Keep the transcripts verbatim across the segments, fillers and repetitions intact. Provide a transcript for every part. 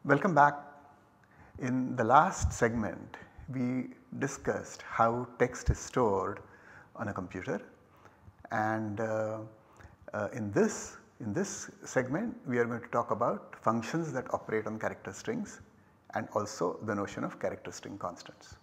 Welcome back. In the last segment we discussed how text is stored on a computer, and uh, uh, in this in this segment we are going to talk about functions that operate on character strings and also the notion of character string constants.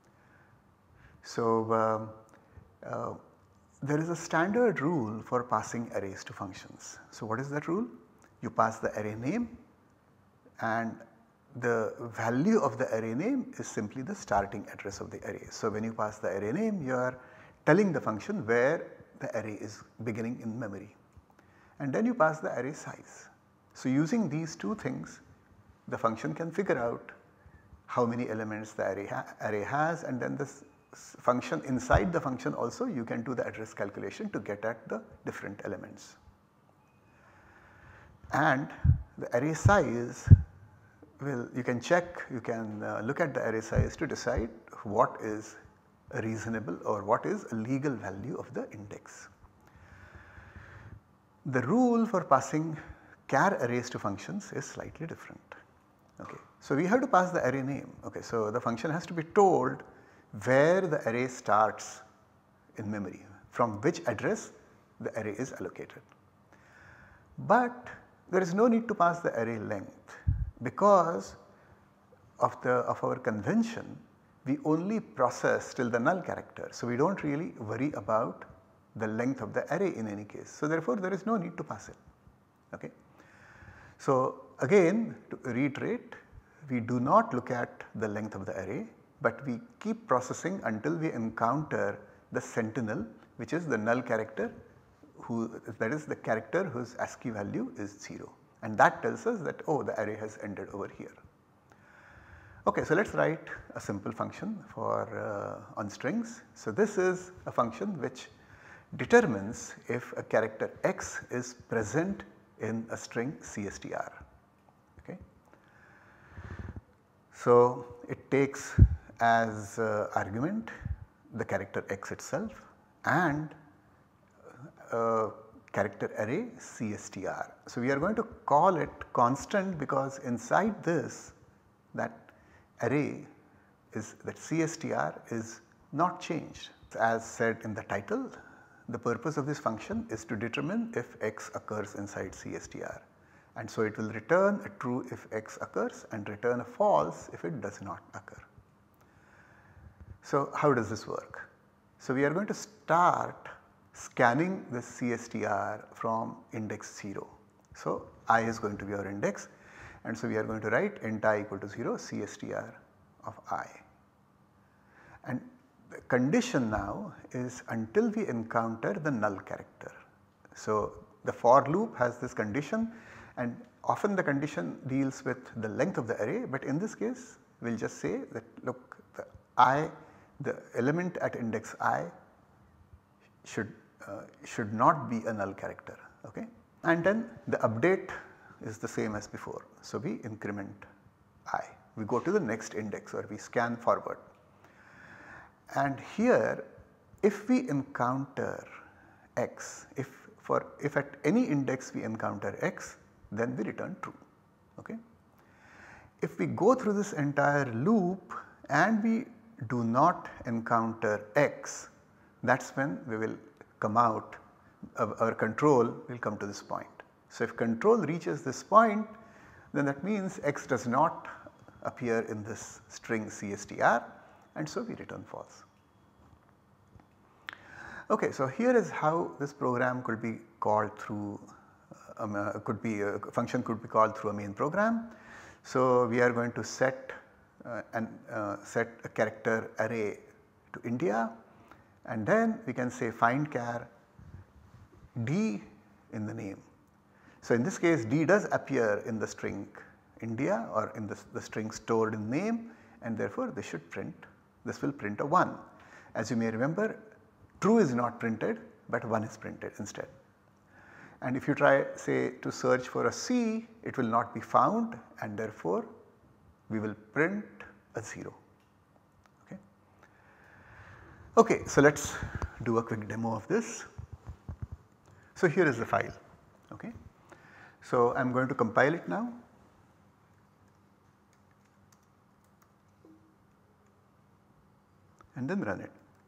So, uh, uh, there is a standard rule for passing arrays to functions. So, what is that rule? You pass the array name, and the value of the array name is simply the starting address of the array. So, when you pass the array name, you are telling the function where the array is beginning in memory, and then you pass the array size. So, using these two things, the function can figure out how many elements the array, ha array has, and then this function inside the function also you can do the address calculation to get at the different elements. And the array size will, you can check, you can uh, look at the array size to decide what is a reasonable or what is a legal value of the index. The rule for passing char arrays to functions is slightly different. Okay. So, we have to pass the array name. Okay. So, the function has to be told where the array starts in memory, from which address the array is allocated. But there is no need to pass the array length, because of the of our convention we only process till the null character. So, we do not really worry about the length of the array in any case. So, therefore, there is no need to pass it. Okay. So, again to reiterate, we do not look at the length of the array, but we keep processing until we encounter the sentinel, which is the null character, who that is the character whose ASCII value is zero, and that tells us that, oh, the array has ended over here. Okay, so let us write a simple function for uh, on strings. So, this is a function which determines if a character x is present in a string C S T R. Okay. So, it takes as uh, argument the character x itself and uh, character array C S T R. So, we are going to call it constant because inside this that array is that C S T R is not changed. As said in the title, the purpose of this function is to determine if x occurs inside C S T R, and so it will return a true if x occurs and return a false if it does not occur. So, how does this work? So, we are going to start scanning the C S T R from index zero. So, I is going to be our index, and so we are going to write int I equal to zero C S T R of I. And the condition now is until we encounter the null character. So, the for loop has this condition, and often the condition deals with the length of the array, but in this case we will just say that look, the I, the element at index I should uh, should not be a null character. Okay. And then the update is the same as before. So, we increment I, we go to the next index or we scan forward, and here if we encounter x, if for if at any index we encounter x, then we return true. Okay. If we go through this entire loop and we do not encounter x, that is when we will come out, uh, our control will come to this point. So, if control reaches this point, then that means x does not appear in this string C S T R, and so we return false. Okay, so here is how this program could be called through, um, uh, could be a function could be called through a main program. So, we are going to set uh, and uh, set a character array to India, and then we can say find char D in the name. So, in this case D does appear in the string India or in the, the string stored in name, and therefore this should print, this will print a one. As you may remember, true is not printed, but one is printed instead. And if you try say to search for a C, it will not be found, and therefore we will print a zero. Okay. Okay, so let us do a quick demo of this. So, here is the file. Okay. So, I am going to compile it now. and then run it.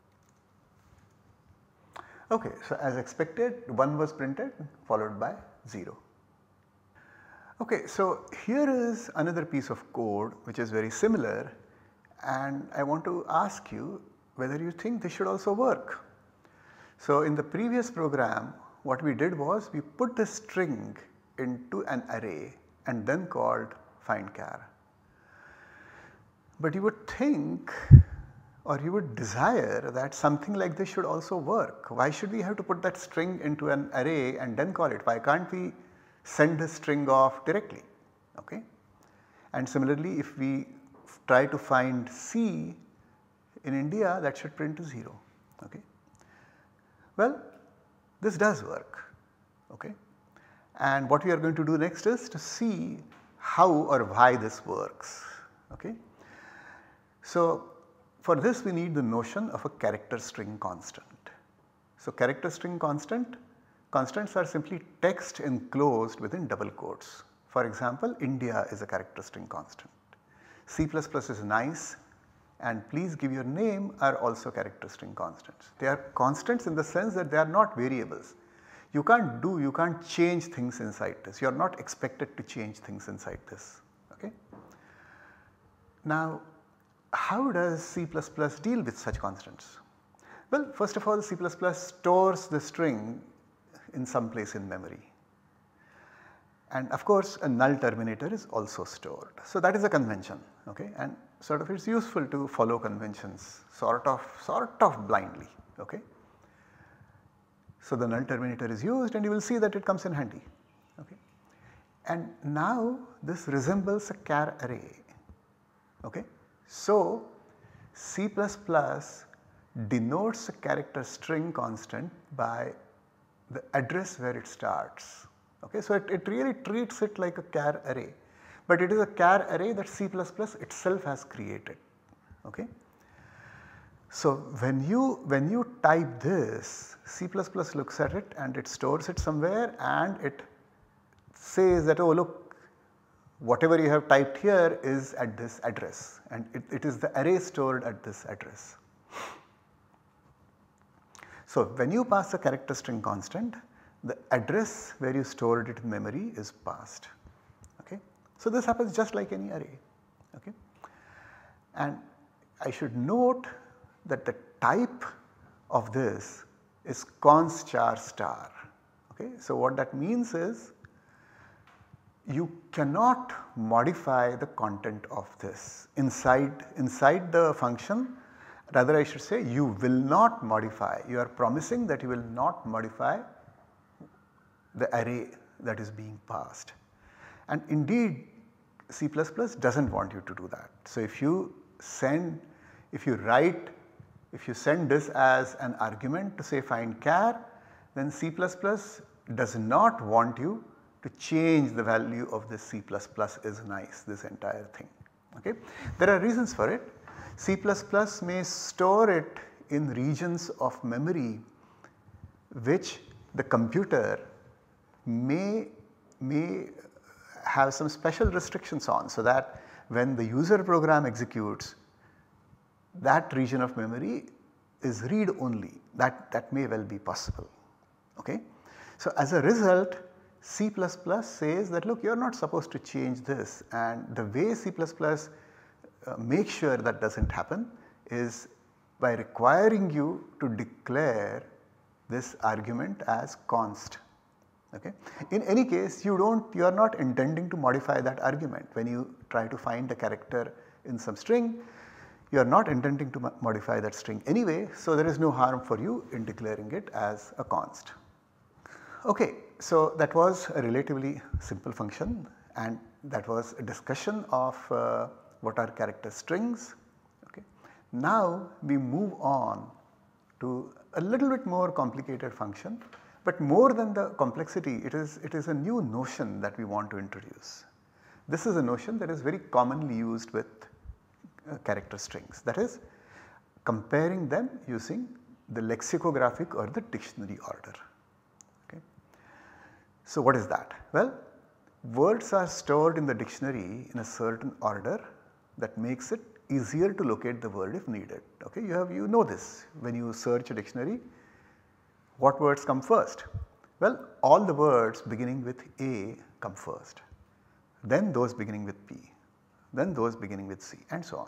Okay, so as expected one was printed followed by zero. Okay, so here is another piece of code which is very similar, and I want to ask you whether you think this should also work. So in the previous program what we did was we put the string into an array and then called findChar. But you would think, or you would desire, that something like this should also work. Why should we have to put that string into an array and then call it? Why can't we send the string off directly? Okay. And similarly, if we try to find C in India, that should print to zero. Okay. Well, this does work. Okay. And what we are going to do next is to see how or why this works. Okay. So for this we need the notion of a character string constant. So character string constant, constants are simply text enclosed within double quotes. For example, India is a character string constant. C plus plus is nice, and please give your name are also character string constants. They are constants in the sense that they are not variables. You can't do, you can't change things inside this. You are not expected to change things inside this. Okay. Now how does C plus plus deal with such constants? Well, first of all, C plus plus stores the string in some place in memory, and of course a null terminator is also stored. So that is a convention, okay, and sort of it is useful to follow conventions sort of sort of blindly, okay. So the null terminator is used and you will see that it comes in handy, okay. And now this resembles a char array, okay. So C plus plus denotes a character string constant by the address where it starts. Okay. So it, it really treats it like a char array, but it is a char array that C plus plus itself has created. Okay. So when you when you type this, C plus plus looks at it and it stores it somewhere and it says that, oh look, whatever you have typed here is at this address, and it, it is the array stored at this address. So when you pass a character string constant, the address where you stored it in memory is passed. Okay. So this happens just like any array. Okay. And I should note that the type of this is const char star. Okay. So what that means is you cannot modify the content of this inside, inside the function, rather I should say you will not modify, you are promising that you will not modify the array that is being passed, and indeed C plus plus does not want you to do that. So if you send, if you write, if you send this as an argument to say find char, then C plus plus does not want you to change the value of this C plus plus is nice, this entire thing. Okay. There are reasons for it. C plus plus may store it in regions of memory which the computer may, may have some special restrictions on, so that when the user program executes, that region of memory is read only. That, that may well be possible. Okay. So as a result, C plus plus says that look, you are not supposed to change this, and the way C plus plus uh, makes sure that does not happen is by requiring you to declare this argument as const. Okay. In any case, you do not, you are not intending to modify that argument. When you try to find a character in some string, you are not intending to mo modify that string anyway, so there is no harm for you in declaring it as a const. Okay. So that was a relatively simple function, and that was a discussion of uh, what are character strings. Okay. Now we move on to a little bit more complicated function, but more than the complexity, it is, it is a new notion that we want to introduce. This is a notion that is very commonly used with uh, character strings, that is comparing them using the lexicographic or the dictionary order. So what is that? Well, words are stored in the dictionary in a certain order that makes it easier to locate the word if needed. Okay, you have you know this, when you search a dictionary, what words come first? Well, all the words beginning with A come first, then those beginning with P, then those beginning with C, and so on.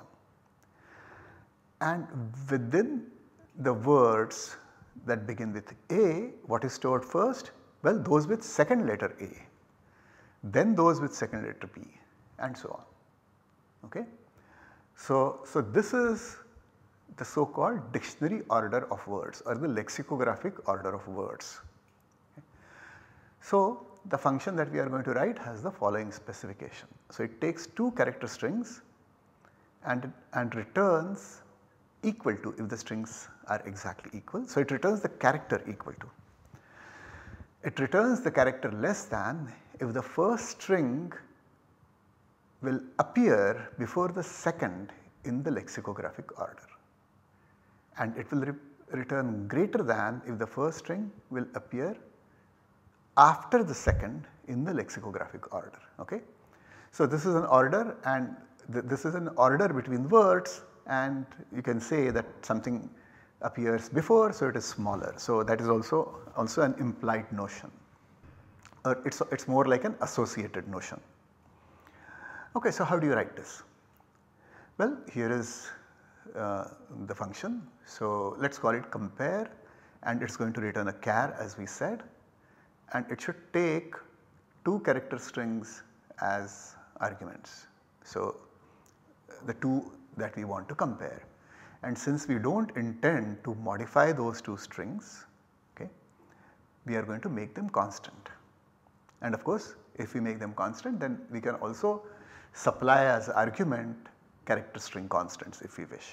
And within the words that begin with A, what is stored first? Well, those with second letter A, then those with second letter P, and so on. Okay. So, so this is the so called dictionary order of words or the lexicographic order of words. Okay. So, the function that we are going to write has the following specification. So, it takes two character strings and, and returns equal to if the strings are exactly equal. So, it returns the character equal to. It returns the character less than if the first string will appear before the second in the lexicographic order, and it will re return greater than if the first string will appear after the second in the lexicographic order. Okay. So, this is an order, and th this is an order between words, and you can say that something appears before, so it is smaller. So, that is also also an implied notion, or it is it's more like an associated notion. Okay, so how do you write this? Well, here is uh, the function. So, let us call it compare, and it is going to return a char as we said, and it should take two character strings as arguments. So, the two that we want to compare, and since we do not intend to modify those two strings, okay, we are going to make them constant. And of course, if we make them constant, then we can also supply as argument character string constants if we wish.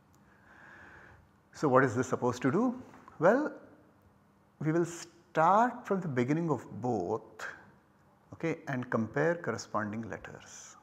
So, what is this supposed to do? Well, we will start from the beginning of both, okay, and compare corresponding letters.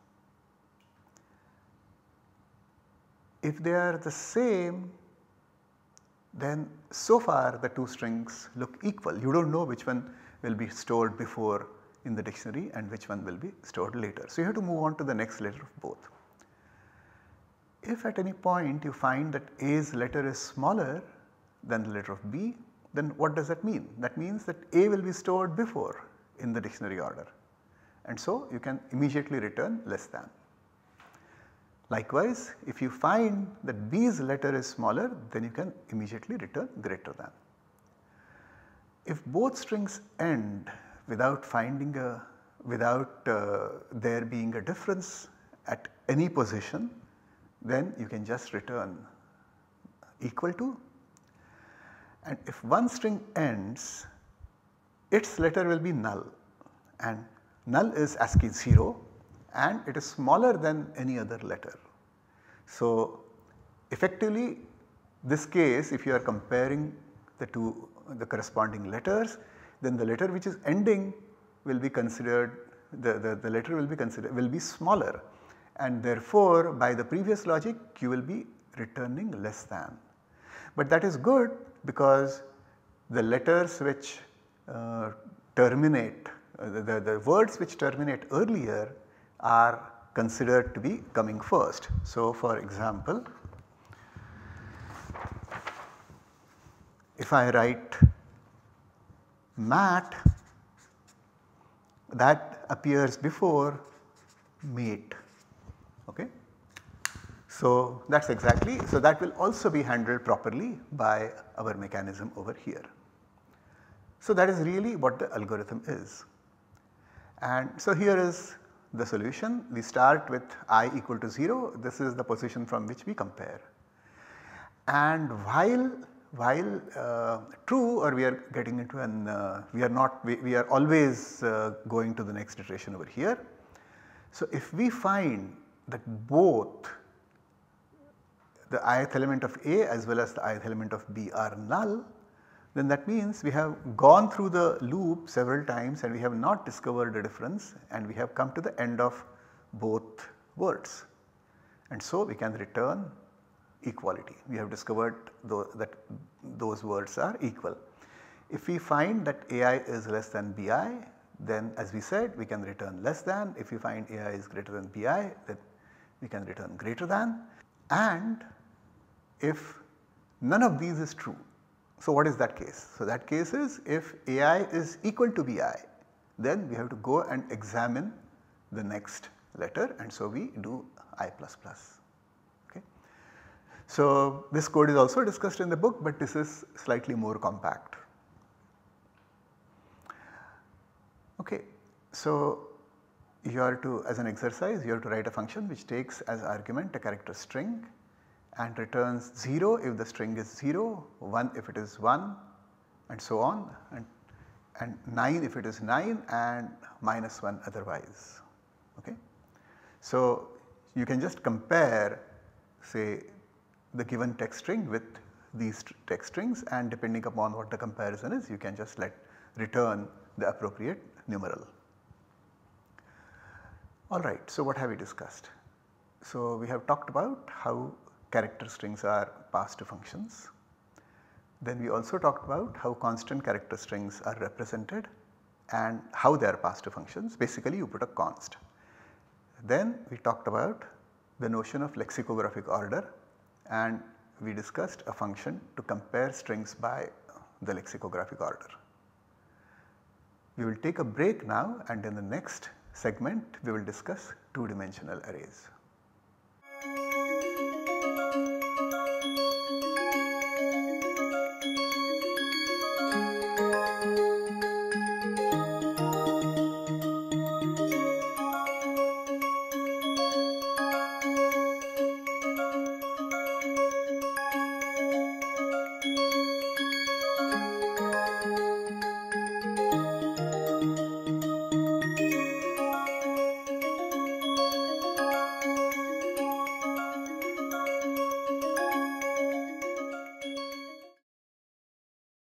If they are the same, then so far the two strings look equal. You do not know which one will be stored before in the dictionary and which one will be stored later. So, you have to move on to the next letter of both. If at any point you find that A's letter is smaller than the letter of B, then what does that mean? That means that A will be stored before in the dictionary order, and so you can immediately return less than. Likewise, if you find that B's letter is smaller, then you can immediately return greater than. If both strings end without finding a without uh, there being a difference at any position, then you can just return equal to, and if one string ends, its letter will be null, and null is ASCII zero and it is smaller than any other letter. So, effectively this case, if you are comparing the two the corresponding letters, then the letter which is ending will be considered the, the, the letter will be considered will be smaller, and therefore by the previous logic you will be returning less than. But that is good because the letters which uh, terminate uh, the, the, the words which terminate earlier are considered to be coming first. So, for example, if I write mat, that appears before mate. Okay. So, that is exactly, so that will also be handled properly by our mechanism over here. So, that is really what the algorithm is. And so, here is the solution. We start with I equal to zero, this is the position from which we compare. And while while uh, true, or we are getting into an uh, we are not we, we are always uh, going to the next iteration over here. So, if we find that both the ith element of A as well as the ith element of B are null, then that means we have gone through the loop several times and we have not discovered a difference, and we have come to the end of both words, and so we can return equality. We have discovered th that those words are equal. If we find that A I is less than B I, then as we said we can return less than. If we find A I is greater than B I, then we can return greater than. and if none of these is true. So, what is that case? So, that case is if A I is equal to B I, then we have to go and examine the next letter, and so we do I plus plus. Okay. So, this code is also discussed in the book, but this is slightly more compact. Okay. So, you are to, as an exercise, you have to write a function which takes as argument a character string and returns zero if the string is zero, one if it is one, and so on, and, and nine if it is nine, and minus one otherwise. Okay. So, you can just compare, say, the given text string with these text strings, and depending upon what the comparison is, you can just let return the appropriate numeral. Alright, so what have we discussed? So, we have talked about how character strings are passed to functions. Then we also talked about how constant character strings are represented and how they are passed to functions. Basically, you put a const. Then we talked about the notion of lexicographic order, and we discussed a function to compare strings by the lexicographic order. We will take a break now, and in the next segment we will discuss two dimensional arrays.